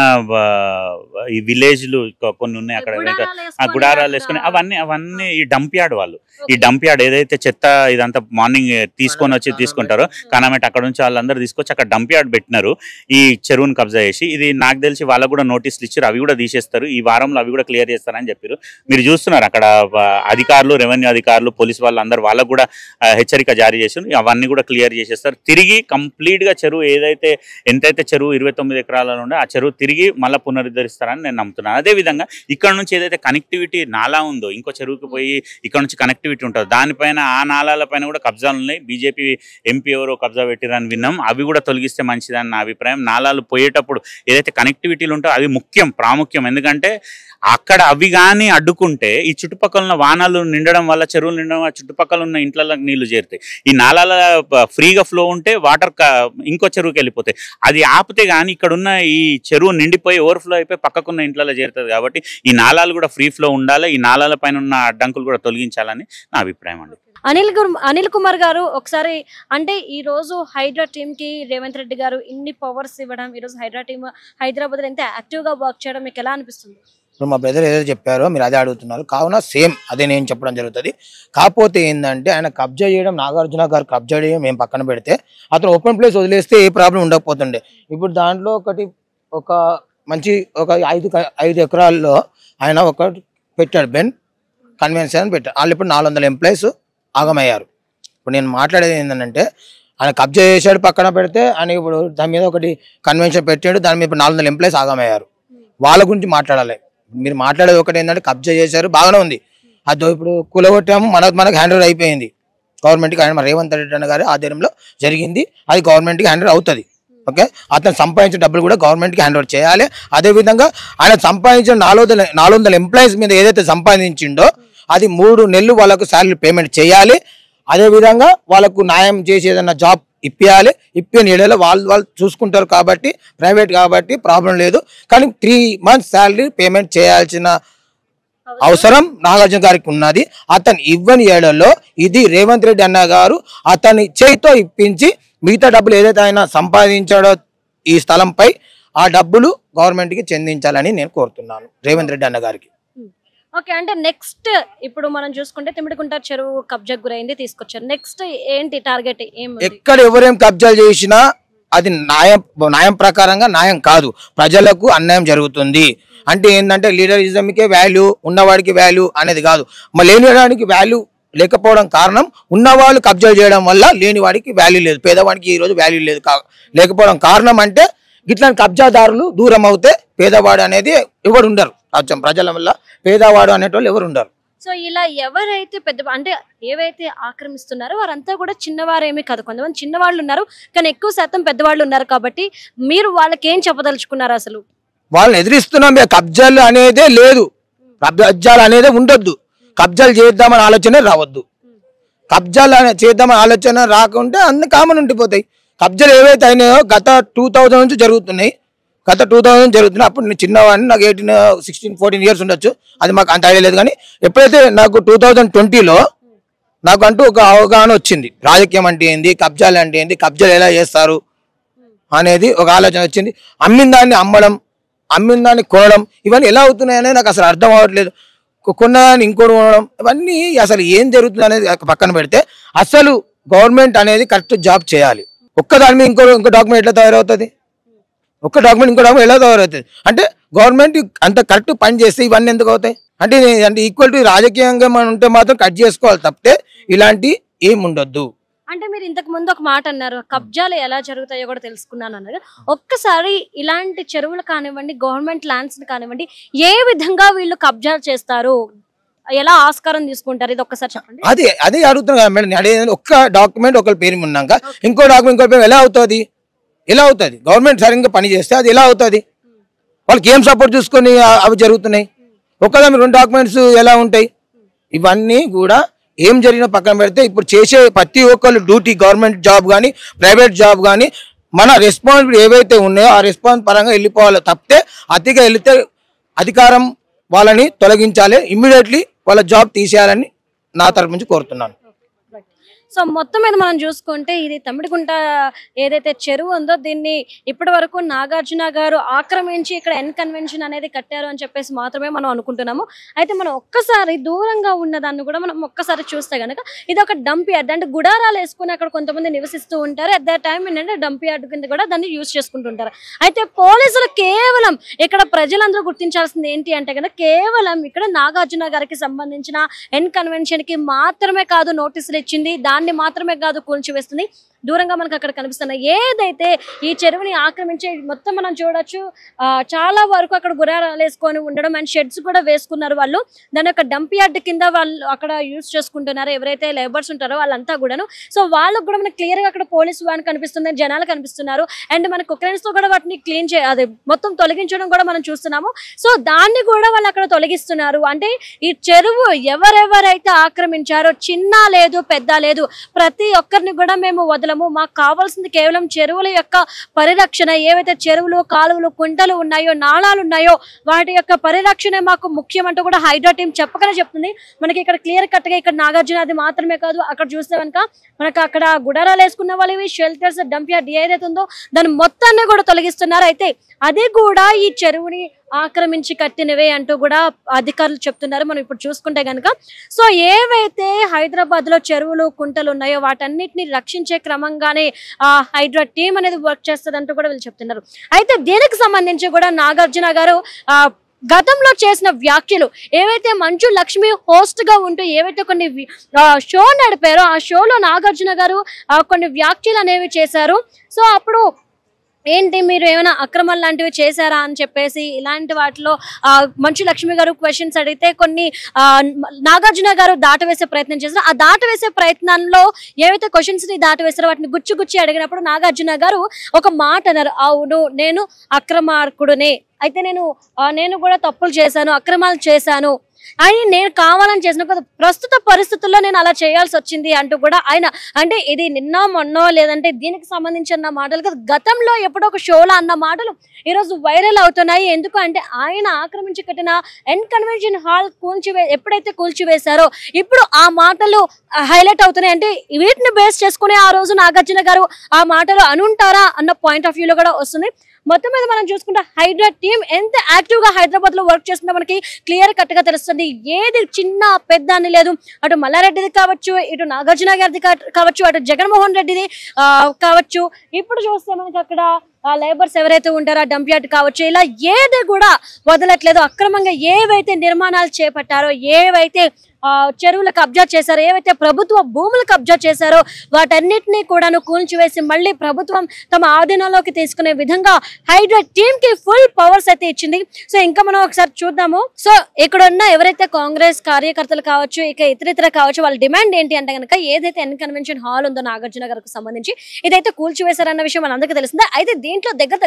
ఈ విలేజ్లు కొన్ని ఉన్నాయి, అక్కడ గుడారాలు వేసుకుని అవన్నీ ఈ డంప్ యార్డ్ వాళ్ళు, ఈ డంప్ యార్డ్ ఏదైతే చెత్త ఇదంతా మార్నింగ్ తీసుకుంటారో కానమేట, అక్కడ నుంచి వాళ్ళందరూ తీసుకొచ్చి అక్కడ డంప్ యార్డ్ పెట్టినారు ఈ చెరువును కబ్జా చేసి. ఇది నాకు తెలిసి వాళ్ళకు కూడా నోటీసులు ఇచ్చారు, అవి కూడా తీసేస్తారు ఈ వారంలో, అవి కూడా క్లియర్ చేస్తారని చెప్పారు. మీరు చూస్తున్నారు అక్కడ అధికారులు, రెవెన్యూ అధికారులు, పోలీసు వాళ్ళందరూ వాళ్ళకు కూడా హెచ్చరిక జారీ చేసి అవన్నీ కూడా క్లియర్ చేసేస్తారు. తిరిగి కంప్లీట్ గా చెరువు ఎంతైతే చెరువు 29 ఎకరాలలో ఉండే ఆ చెరువు తిరిగి మళ్ళీ పునరుద్ధరిస్తారని నేను నమ్ముతున్నాను. అదేవిధంగా ఇక్కడ నుంచి ఏదైతే కనెక్టివిటీ నాలా ఉందో, ఇంకో చెరువుకి పోయి ఇక్కడ నుంచి కనెక్టివిటీ ఉంటుంది, దానిపైన ఆ నాలాల పైన కూడా కబ్జాలు ఉన్నాయి. బీజేపీ ఎంపీ ఎవరో కబ్జా పెట్టిరని విన్నాం, అవి కూడా తొలగిస్తే మంచిదని నా అభిప్రాయం. నాలాలు పోయేటప్పుడు ఏదైతే కనెక్టివిటీలు ఉంటాయో అవి ప్రాముఖ్యం. ఎందుకంటే అక్కడ అవి కానీ అడ్డుకుంటే ఈ చుట్టుపక్కల వానలు నిండడం వల్ల, చెరువులు నిండడం వల్ల చుట్టుపక్కల ఉన్న ఇంట్లకి నీళ్లు చేరుతాయి. ఈ నాలాల ఫ్రీగా ఫ్లో ఉంటే వాటర్ ఇంకో చెరువుకి వెళ్ళిపోతాయి. అది ఆపితే కానీ ఇక్కడ ఉన్న ఈ చెరువు నిండిపోయి ఓవర్ఫ్లో అయిపోయి పక్కకున్న ఇంట్లలో చేరుతుంది. కాబట్టి ఈ నాలాలు కూడా ఫ్రీ ఫ్లో ఉండాలి, ఈ నాలాల పైన ఉన్న అడ్డంకులు కూడా తొలగించాలని నా అభిప్రాయం అండి. అనిల్ కుమార్ గారు, ఒకసారి అంటే ఈ రోజు హైడ్రా టీమ్ కి రేవంత్ రెడ్డి గారు ఇన్ని పవర్స్ ఇవ్వడం, ఈ రోజు హైడ్రా టీమ్ హైదరాబాద్ లో ఎంత యాక్టివ్ గా వర్క్ చేయడం మీకు ఎలా అనిపిస్తుంది? ఇప్పుడు మా బ్రదర్ ఏదైతే చెప్పారో మీరు అదే అడుగుతున్నారు, కావున సేమ్ అదే నేను చెప్పడం జరుగుతుంది. కాకపోతే ఏంటంటే ఆయన కబ్జా చేయడం, నాగార్జున గారు కబ్జా చేయడం మేము పక్కన పెడితే, అతను ఓపెన్ ప్లేస్ వదిలేస్తే ఏ ప్రాబ్లం ఉండకపోతుండే. ఇప్పుడు దాంట్లో ఒక మంచి 5 ఎకరాల్లో ఆయన పెట్టాడు, బెన్ కన్వెన్షన్ పెట్టాడు. వాళ్ళు ఇప్పుడు 400 ఎంప్లాయీస్ ఆగమయ్యారు. ఇప్పుడు నేను మాట్లాడేది ఏంటంటే, ఆయన కబ్జా చేశాడు పక్కన పెడితే, ఆయన ఇప్పుడు దాని మీద ఒకటి కన్వెన్షన్ పెట్టాడు, దాని మీద ఇప్పుడు 400 ఎంప్లాయీస్ ఆగమయ్యారు. వాళ్ళ గురించి మాట్లాడాలి. మీరు మాట్లాడేది ఒకటి ఏంటంటే, కబ్జా చేశారు బాగానే ఉంది, అది ఇప్పుడు కూలగొట్టాము, మనకు హ్యాండ్ ఓవర్ అయిపోయింది గవర్నమెంట్కి. ఆయన రేవంత్ రెడ్డి గారి ఆధ్వర్యంలో జరిగింది, అది గవర్నమెంట్కి హ్యాండ్ ఓవర్ అవుతుంది. ఓకే, అతను సంపాదించిన డబ్బులు కూడా గవర్నమెంట్కి హ్యాండ్ ఓవర్ చేయాలి. అదేవిధంగా ఆయన సంపాదించిన 400 ఎంప్లాయీస్ మీద ఏదైతే సంపాదించిండో అది 3 నెలలు వాళ్ళకు శాలరీ పేమెంట్ చేయాలి. అదేవిధంగా వాళ్ళకు న్యాయం చేసి ఏదైనా జాబ్ ఇప్పియాలి. ఇప్పిన ఏడేలో వాళ్ళు చూసుకుంటారు కాబట్టి, ప్రైవేట్ కాబట్టి ప్రాబ్లం లేదు. కానీ 3 months శాలరీ పేమెంట్ చేయాల్సిన అవసరం నాగార్జున గారికి ఉన్నది. అతను ఇవ్వని ఏడలో ఇది రేవంత్ రెడ్డి అన్న గారు అతని చేతితో ఇప్పించి మిగతా డబ్బులు ఏదైతే ఆయన సంపాదించాడో ఈ స్థలంపై ఆ డబ్బులు గవర్నమెంట్కి చెందించాలని నేను కోరుతున్నాను రేవంత్ రెడ్డి అన్న గారికి. ఓకే, అంటే నెక్స్ట్ ఇప్పుడు మనం చూసుకుంటే తిమ్మిడిగుంట చెరువు కబ్జా గురైంది, తీసుకొచ్చారు. నెక్స్ట్ ఏంటి టార్గెట్? ఎక్కడ ఎవరేం కబ్జాలు చేసినా అది న్యాయం ప్రకారంగా న్యాయం కాదు, ప్రజలకు అన్యాయం జరుగుతుంది. అంటే ఏంటంటే లీడరిజంకే వాల్యూ, ఉన్నవాడికి వాల్యూ అనేది కాదు. మరి లేనివాడికి వాల్యూ లేకపోవడం కారణం, ఉన్నవాళ్ళు కబ్జా చేయడం వల్ల లేని వాడికి వాల్యూ లేదు, పేదవాడికి ఈరోజు వాల్యూ లేదు. లేకపోవడం కారణం అంటే ఇట్లాంటి కబ్జాదారులు దూరం అవుతే పేదవాడు అనేది ఎవరు ఉండరు. ప్రజల వల్ల పేదవాడు అనేటోళ్ళు ఎవరు ఉండరు. సో ఇలా ఎవరైతే అంటే ఏవైతే ఆక్రమిస్తున్నారో వారంతా కూడా చిన్నవారేమీ కాదు. కొంతమంది చిన్నవాళ్ళు ఉన్నారు, కానీ ఎక్కువ శాతం పెద్దవాళ్ళు ఉన్నారు. కాబట్టి మీరు వాళ్ళకి ఏం చెప్పదలుచుకున్నారు? అసలు వాళ్ళని ఎదిరిస్తున్నాం, కబ్జాలు అనేదే లేదు, కబ్జాలు అనేదే ఉండొద్దు, కబ్జాలు చేద్దామని ఆలోచన రావద్దు. కబ్జాలు చేద్దామని ఆలోచన రాకుంటే అన్ని కామన్ ఉండిపోతాయి. కబ్జాలు ఏవైతే అయినాయో గత 2000 నుంచి జరుగుతున్నాయి. గత 2000 జరుగుతుంది. అప్పుడు నేను చిన్నవాడిని, నాకు 16-14 ఇయర్స్ ఉండొచ్చు, అది మాకు అంత ఐడియా లేదు. కానీ ఎప్పుడైతే నాకు 2020లో నాకు అంటూ ఒక అవగాహన వచ్చింది, రాజకీయం అంటే ఏంది, కబ్జాలు అంటే ఏంది, కబ్జాలు ఎలా చేస్తారు అనేది ఒక ఆలోచన వచ్చింది. అమ్మిన దాన్ని అమ్మడం, అమ్మిన దాన్ని కొనడం, ఇవన్నీ ఎలా అవుతున్నాయనేది నాకు అసలు అర్థం అవ్వట్లేదు. కొన్నదాన్ని ఇంకోటి కొనడం, ఇవన్నీ అసలు ఏం జరుగుతుంది అనేది పక్కన పెడితే అసలు గవర్నమెంట్ అనేది కరెక్ట్ జాబ్ చేయాలి. ఒక్క దాని మీద ఇంకో డాక్యుమెంట్ ఎట్లా తయారవుతుంది, ఒక్క డాక్యుమెంట్ ఇంకో డాక్యుమెంట్ ఎలా తయారవుతుంది అంటే గవర్నమెంట్ అంత కరెక్ట్ పని చేస్తే ఇవన్నీ ఎందుకు అవుతాయి అంటే ఈక్వల్ టు రాజకీయంగా మనం ఉంటే మాత్రం కట్ చేసుకోవాలి తప్పితే ఇలాంటి ఏం ఉండొద్దు. అంటే మీరు ఇంతకు ముందు ఒక మాట అన్నారు, కబ్జాలు ఎలా జరుగుతాయో కూడా తెలుసుకున్నాను అన్నారు. ఒక్కసారి ఇలాంటి చెరువులు కానివ్వండి, గవర్నమెంట్ ల్యాండ్స్ కానివ్వండి, ఏ విధంగా వీళ్ళు కబ్జాలు చేస్తారు, ఎలా ఆస్కారం తీసుకుంటారు, ఇది ఒక్కసారి చెప్పండి. అదే అడుగుతున్నా కదా మేడం, అదే ఒక్క డాక్యుమెంట్ ఒకరి పేరు ఉన్నాక ఇంకో డాక్యుమెంట్ ఇంకో పేరు ఎలా అవుతుంది, ఎలా అవుతుంది? గవర్నమెంట్ సరిగ్గా పని చేస్తే అది ఎలా అవుతుంది? వాళ్ళకి ఏం సపోర్ట్ చూసుకొని అవి జరుగుతున్నాయి? ఒక్కదా 2 డాక్యుమెంట్స్ ఎలా ఉంటాయి? ఇవన్నీ కూడా ఏం జరిగినా పక్కన పెడితే ఇప్పుడు చేసే ప్రతి ఒక్కళ్ళు డ్యూటీ, గవర్నమెంట్ జాబ్ కానీ ప్రైవేట్ జాబ్ కానీ, మన రెస్పాన్సిబిలిటీ ఏవైతే ఉన్నాయో ఆ రెస్పాన్స్ పరంగా వెళ్ళిపోవాలి తప్పితే అతిగా వెళితే అధికారం వాళ్ళని తొలగించాలి, ఇమ్మీడియట్లీ వాళ్ళ జాబ్ తీసేయాలని నా తరపు నుంచి కోరుతున్నాను. సో మొత్తం మీద మనం చూసుకుంటే ఇది తమ్మిడిగుంట ఏదైతే చెరువు ఉందో దీన్ని ఇప్పటి వరకు నాగార్జున గారు ఆక్రమించి ఇక్కడ ఎన్ కన్వెన్షన్ అనేది కట్టారు అని చెప్పేసి మాత్రమే మనం అనుకుంటున్నాము. అయితే మనం ఒక్కసారి దూరంగా ఉన్న దాన్ని కూడా మనం ఒక్కసారి చూస్తే కనుక ఇది ఒక డంప్ యార్డ్, అంటే గుడారాలు వేసుకుని అక్కడ కొంతమంది నివసిస్తూ ఉంటారు. అట్ ద టైం ఏంటంటే డంప్ యార్డ్ కింద కూడా దాన్ని యూజ్ చేసుకుంటుంటారు. అయితే పోలీసులు కేవలం ఇక్కడ ప్రజలందరూ గుర్తించాల్సింది ఏంటి అంటే కనుక కేవలం ఇక్కడ నాగార్జున గారికి సంబంధించిన ఎన్ కన్వెన్షన్ కి మాత్రమే కాదు నోటీసులు ఇచ్చింది, దాన్ని మాత్రమే కాదు కూల్చివేస్తుంది. దూరంగా మనకు అక్కడ కనిపిస్తున్నాయి ఏదైతే ఈ చెరువుని ఆక్రమించే మొత్తం మనం చూడొచ్చు. చాలా వరకు అక్కడ గుర్రాలు వేసుకొని ఉండడం అండ్ షెడ్స్ కూడా వేసుకున్నారు వాళ్ళు. దాని యొక్క డంప్ యార్డ్ కింద వాళ్ళు అక్కడ యూజ్ చేసుకుంటున్నారు ఎవరైతే లేబర్స్ ఉంటారో వాళ్ళంతా కూడాను. సో వాళ్ళకు కూడా మనకి క్లియర్ గా అక్కడ పోలీస్ వ్యాన్ కనిపిస్తుంది, జనాలు కనిపిస్తున్నారు అండ్ మన కుక్రెన్స్ తో కూడా వాటిని క్లీన్ అదే మొత్తం తొలగించడం కూడా మనం చూస్తున్నాము. సో దాన్ని కూడా వాళ్ళు అక్కడ తొలగిస్తున్నారు. అంటే ఈ చెరువు ఎవరెవరైతే ఆక్రమించారో చిన్న లేదు పెద్ద లేదు ప్రతి ఒక్కరిని కూడా మేము వదలము, మాకు కావాల్సింది కేవలం చెరువుల యొక్క పరిరక్షణ. ఏవైతే చెరువులు, కాలువలు, కుంటలు ఉన్నాయో, నాళాలు ఉన్నాయో వాటి యొక్క పరిరక్షణ మాకు ముఖ్యం అంటూ కూడా హైడ్రా టీం చెప్పకనే చెప్తుంది. మనకి ఇక్కడ క్లియర్ కట్ గా ఇక్కడ నాగార్జున అది మాత్రమే కాదు, అక్కడ చూస్తే కనుక మనకు అక్కడ గుడారాలు వేసుకున్న వాళ్ళవి షెల్టర్స్, డంప్ యార్డ్ ఏదైతే ఉందో దాని మొత్తాన్ని కూడా తొలగిస్తున్నారు. అయితే అది కూడా ఈ చెరువుని ఆక్రమించి కట్టినవే అంటూ కూడా అధికారులు చెప్తున్నారు. మనం ఇప్పుడు చూసుకుంటే కనుక సో ఏవైతే హైదరాబాద్ లో చెరువులు, కుంటలు ఉన్నాయో వాటన్నిటిని రక్షించే క్రమంగానే హైడ్రా టీం అనేది వర్క్ చేస్తుంది అంటూ కూడా వీళ్ళు చెప్తున్నారు. అయితే దీనికి సంబంధించి కూడా నాగార్జున గారు గతంలో చేసిన వ్యాఖ్యలు ఏవైతే మంచు లక్ష్మి హోస్ట్ గా ఉంటూ ఏవైతే కొన్ని షో నడిపారో ఆ షోలో నాగార్జున గారు కొన్ని వ్యాఖ్యలు అనేవి చేశారు. సో అప్పుడు ఏంటి మీరు ఏమైనా అక్రమాలు లాంటివి చేశారా అని చెప్పేసి ఇలాంటి వాటిలో మంచు లక్ష్మి గారు క్వశ్చన్స్ అడిగితే కొన్ని నాగార్జున గారు దాటవేసే ప్రయత్నం చేశారు. ఆ దాటవేసే ప్రయత్నంలో ఏవైతే క్వశ్చన్స్ ని దాటవేశారో వాటిని గుచ్చి అడిగినప్పుడు నాగార్జున గారు ఒక మాట అన్నారు, అవును నేను అక్రమార్కుడునే, అయితే నేను కూడా తప్పులు చేశాను, అక్రమాలు చేశాను అని నేను కావాలని చేసిన ప్రస్తుత పరిస్థితుల్లో నేను అలా చేయాల్సి వచ్చింది అంటూ కూడా ఆయన అంటే ఇది నిన్న మొన్నో లేదంటే దీనికి సంబంధించిన మాటలు కదా, గతంలో ఎప్పుడో ఒక షోలో అన్న మాటలు ఈరోజు వైరల్ అవుతున్నాయి. ఎందుకు అంటే ఆయన ఆక్రమించి కట్టిన ఎన్ కన్వెన్షన్ హాల్ ఎప్పుడైతే కూల్చివేశారో ఇప్పుడు ఆ మాటలు హైలైట్ అవుతున్నాయి. అంటే వీటిని బేస్ చేసుకుని ఆ రోజు నాగార్జున గారు ఆ మాటలు అనుంటారా అన్న పాయింట్ ఆఫ్ వ్యూలో కూడా వస్తుంది. మొత్తం మీద మనం చూసుకుంటే హైడ్రా టీం ఎంత యాక్టివ్ గా హైదరాబాద్ లో వర్క్ చేస్తుందో మనకి క్లియర్ కట్ గా తెలుస్తుంది. ఏది చిన్న పెద్ద అని లేదు, అటు మల్లారెడ్డిది కావచ్చు, ఇటు నాగార్జున గారిది కావచ్చు, అటు జగన్మోహన్ రెడ్డిది కావచ్చు, ఇప్పుడు చూస్తే మనకి అక్కడ లేబర్స్ ఎవరైతే ఉంటారో డంప్ యార్డ్ కావచ్చు, ఇలా ఏది కూడా వదలట్లేదు. అక్రమంగా ఏవైతే నిర్మాణాలు చేపట్టారో, ఏవైతే చెరువులు కబ్జా చేశారో, ఏవైతే ప్రభుత్వ భూములు కబ్జా చేశారో వాటన్నిటినీ కూడాను కూల్చివేసి మళ్ళీ ప్రభుత్వం తమ ఆధీనంలోకి తీసుకునే విధంగా హైడ్రా టీమ్ కి ఫుల్ పవర్స్ అయితే ఇచ్చింది. సో ఇంకా మనం ఒకసారి చూద్దాము. సో ఇక్కడ ఉన్న ఎవరైతే కాంగ్రెస్ కార్యకర్తలు కావచ్చు, ఇక ఇతర కావచ్చు, వాళ్ళ డిమాండ్ ఏంటి అంటే కనుక ఏదైతే ఎన్ కన్వెన్షన్ హాల్ ఉందో నాగార్జున గారికి సంబంధించి ఇదైతే కూల్చివేశారన్న విషయం మనందరికీ తెలిసిందే. అయితే దీంట్లో దగ్గర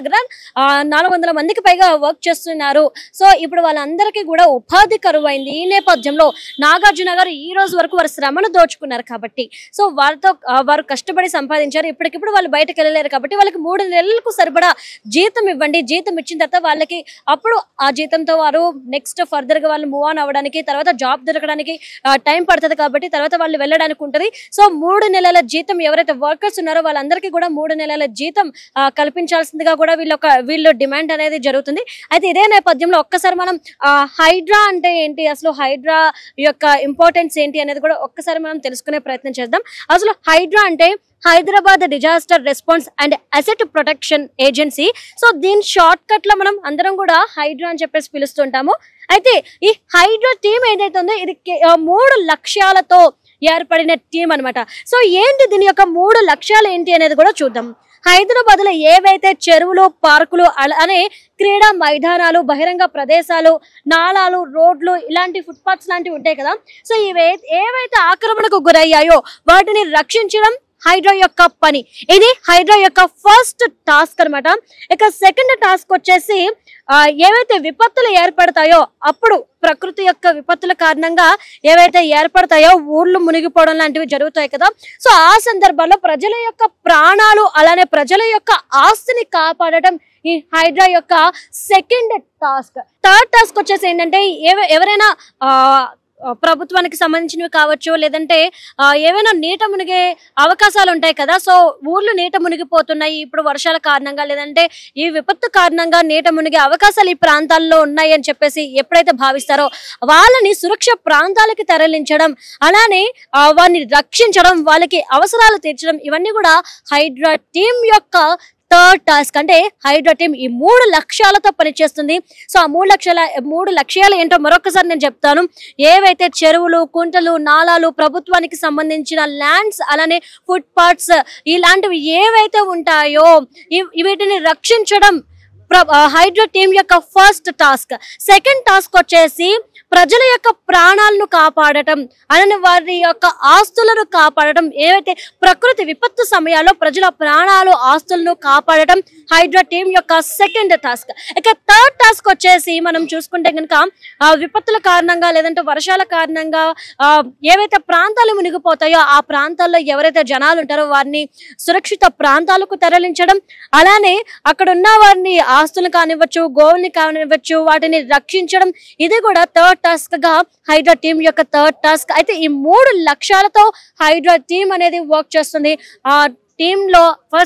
400 మందికి పైగా వర్క్ చేస్తున్నారు. సో ఇప్పుడు వాళ్ళందరికీ కూడా ఉపాధి కరువైంది. ఈ నేపథ్యంలో నాగార్జున గారు ఈ రోజు వరకు వారి శ్రమను దోచుకున్నారు కాబట్టి, సో వారు కష్టపడి సంపాదించారు. ఇప్పటికిప్పుడు వాళ్ళు బయటకు వెళ్ళలేరు కాబట్టి వాళ్ళకి 3 నెలలకు సరిపడా జీతం ఇవ్వండి. జీతం ఇచ్చిన తర్వాత వాళ్ళకి అప్పుడు ఆ జీతంతో వారు నెక్స్ట్ ఫర్దర్ గా వాళ్ళు మూవ్ ఆన్ అవ్వడానికి, తర్వాత జాబ్ దొరకడానికి టైం పడుతుంది కాబట్టి తర్వాత వాళ్ళు వెళ్ళడానికి ఉంటుంది. సో 3 నెలల జీతం ఎవరైతే వర్కర్స్ ఉన్నారో వాళ్ళందరికీ కూడా 3 నెలల జీతం కల్పించాల్సిందిగా కూడా వీళ్ళు డిమాండ్ అనేది జరుగుతుంది. అయితే ఇదే నేపథ్యంలో ఒక్కసారి మనం హైడ్రా అంటే ఏంటి, అసలు హైడ్రా యొక్క ఇంపార్టెన్స్ ఏంటి అనేది కూడా ఒక్కసారి మనం తెలుసుకునే ప్రయత్నం చేద్దాం. అసలు హైడ్రా అంటే Hyderabad disaster response and asset protection agency. So దీని షార్ట్ కట్ లో మనం అందరం కూడా హైడ్రా అని చెప్పేసి పిలుస్తుంటాము. అయితే ఈ హైడ్రా టీం ఏదైతే ఉందో ఇది 3 లక్ష్యాలతో ఏర్పడిన టీం అనమాట. సో ఏంటి దీని యొక్క 3 లక్ష్యాలు ఏంటి అనేది కూడా చూద్దాం. హైదరాబాద్ లో ఏవైతే చెరువులు, పార్కులు, అలానే క్రీడా మైదానాలు, బహిరంగ ప్రదేశాలు, నాలాలు, రోడ్లు, ఇలాంటి ఫుట్పాత్స్ లాంటివి ఉంటాయి కదా. సో ఏవైతే ఆక్రమణకు గురయ్యాయో వాటిని రక్షించడం హైడ్రా యొక్క పని. ఇది హైడ్రా యొక్క ఫస్ట్ టాస్క్ అనమాట. ఇక సెకండ్ టాస్క్ వచ్చేసి ఏవైతే విపత్తులు ఏర్పడతాయో అప్పుడు ప్రకృతి యొక్క విపత్తుల కారణంగా ఏవైతే ఏర్పడతాయో ఊర్లు మునిగిపోవడం లాంటివి జరుగుతాయి కదా. సో ఆ సందర్భాల్లో ప్రజల యొక్క ప్రాణాలు అలానే ప్రజల యొక్క ఆస్తిని కాపాడటం ఈ హైడ్రా యొక్క సెకండ్ టాస్క్. థర్డ్ టాస్క్ వచ్చేసి ఏంటంటే ఎవరైనా ప్రభుత్వానికి సంబంధించినవి కావచ్చు, లేదంటే ఏవైనా నీట మునిగే అవకాశాలు ఉంటాయి కదా. సో ఊర్లు నీట మునిగిపోతున్నాయి ఇప్పుడు వర్షాల కారణంగా, లేదంటే ఈ విపత్తు కారణంగా నీట మునిగే అవకాశాలు ఈ ప్రాంతాల్లో ఉన్నాయి అని చెప్పేసి ఎప్పుడైతే భావిస్తారో వాళ్ళని సురక్ష ప్రాంతాలకి తరలించడం, అలానే వారిని రక్షించడం, వాళ్ళకి అవసరాలు తీర్చడం, ఇవన్నీ కూడా హైడ్రా టీం యొక్క థర్డ్ టాస్క్. అంటే హైడ్రా టీం ఈ 3 లక్ష్యాలతో పనిచేస్తుంది. సో ఆ 3 లక్ష్యాలు ఏంటో మరొకసారి నేను చెప్తాను. ఏవైతే చెరువులు, కుంటలు, నాలాలు, ప్రభుత్వానికి సంబంధించిన ల్యాండ్స్, అలానే ఫుట్ పాత్స్ ఇలాంటివి ఏవైతే ఉంటాయో వీటిని రక్షించడం హైడ్రా టీం యొక్క ఫస్ట్ టాస్క్. సెకండ్ టాస్క్ వచ్చేసి ప్రజల యొక్క ప్రాణాలను కాపాడటం, అలానే వారి యొక్క ఆస్తులను కాపాడటం. ఏవైతే ప్రకృతి విపత్తు సమయాల్లో ప్రజల ప్రాణాలు, ఆస్తులను కాపాడటం హైడ్రా టీం యొక్క సెకండ్ టాస్క్. ఇక థర్డ్ టాస్క్ వచ్చేసి మనం చూసుకుంటే కనుక విపత్తుల కారణంగా లేదంటే వర్షాల కారణంగా ఏవైతే ప్రాంతాలు మునిగిపోతాయో ఆ ప్రాంతాల్లో ఎవరైతే జనాలు ఉంటారో వారిని సురక్షిత ప్రాంతాలకు తరలించడం, అలానే అక్కడ ఉన్న వారిని ఆస్తులు కానివ్వచ్చు, గోవుల్ని కానివ్వచ్చు, వాటిని రక్షించడం. ఇది కూడా థర్డ్ టాస్క్ గా హైడ్రా టీం యొక్క థర్డ్ టాస్క్. అయితే ఈ 3 లక్ష్యాలతో హైడ్రా టీం అనేది వర్క్ చేస్తుంది. ఆ టీమ్ లో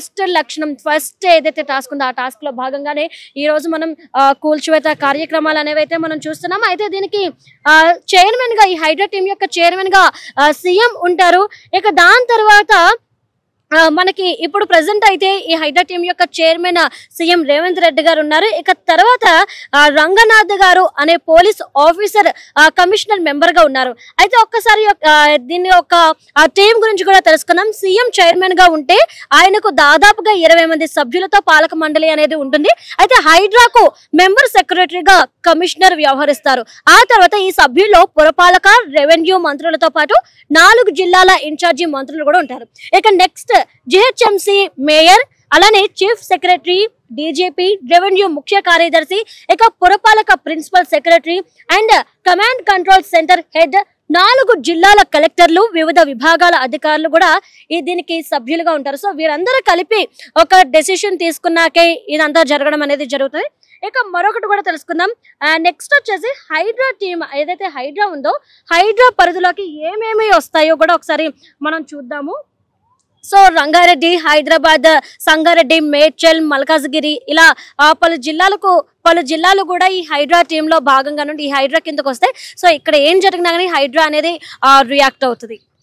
ఫస్ట్ ఏదైతే టాస్క్ ఉందో ఆ టాస్క్ లో భాగంగానే ఈ రోజు మనం కూల్చివేత కార్యక్రమాలు అనేవి అయితే మనం చూస్తున్నాం. అయితే దీనికి చైర్మన్ గా, ఈ హైడ్రా టీం యొక్క చైర్మన్ గా సీఎం ఉంటారు. ఇక దాని తర్వాత మనకి ఇప్పుడు ప్రెసెంట్ అయితే ఈ హైడ్రా టీం యొక్క చైర్మన్ సీఎం రేవంత్ రెడ్డి గారు ఉన్నారు. ఇక తర్వాత రంగనాథ్ గారు అనే పోలీస్ ఆఫీసర్ కమిషనర్ మెంబర్ గా ఉన్నారు. అయితే ఒక్కసారి దీని యొక్క టీం గురించి కూడా తెలుసుకుందాం. సీఎం చైర్మన్ గా ఉంటే ఆయనకు దాదాపుగా 20 మంది సభ్యులతో పాలక మండలి అనేది ఉంటుంది. అయితే హైడ్రాకు మెంబర్ సెక్రటరీగా కమిషనర్ వ్యవహరిస్తారు. ఆ తర్వాత ఈ సభ్యుల్లో పురపాలక, రెవెన్యూ మంత్రులతో పాటు 4 జిల్లాల ఇన్ఛార్జి మంత్రులు కూడా ఉంటారు. ఇక నెక్స్ట్ జిహెచ్ఎంసీ మేయర్, అలానే చీఫ్ సెక్రటరీ, డీజీపీ, రెవెన్యూ ముఖ్య కార్యదర్శి, ఇక పురపాలక principal secretary and command control centre head, 4 జిల్లాల కలెక్టర్లు, వివిధ విభాగాల అధికారులు కూడా దీనికి సభ్యులుగా ఉంటారు. సో వీరందరూ కలిపి ఒక డెసిషన్ తీసుకున్నాకే ఇదంతా జరగడం అనేది జరుగుతుంది. ఇక మరొకటి కూడా తెలుసుకుందాం. నెక్స్ట్ వచ్చేసి హైడ్రా టీం ఏదైతే హైడ్రా ఉందో హైడ్రా పరిధిలోకి ఏమేమి వస్తాయో కూడా ఒకసారి మనం చూద్దాము. సో రంగారెడ్డి, హైదరాబాద్, సంగారెడ్డి, మేడ్చల్, మల్కాజ్గిరి ఇలా పలు జిల్లాలు కూడా ఈ హైడ్రా టీంలో భాగంగా నుండి ఈ హైడ్రా కిందకు వస్తాయి. సో ఇక్కడ ఏం జరిగినా కానీ హైడ్రా అనేది రియాక్ట్ అవుతుంది.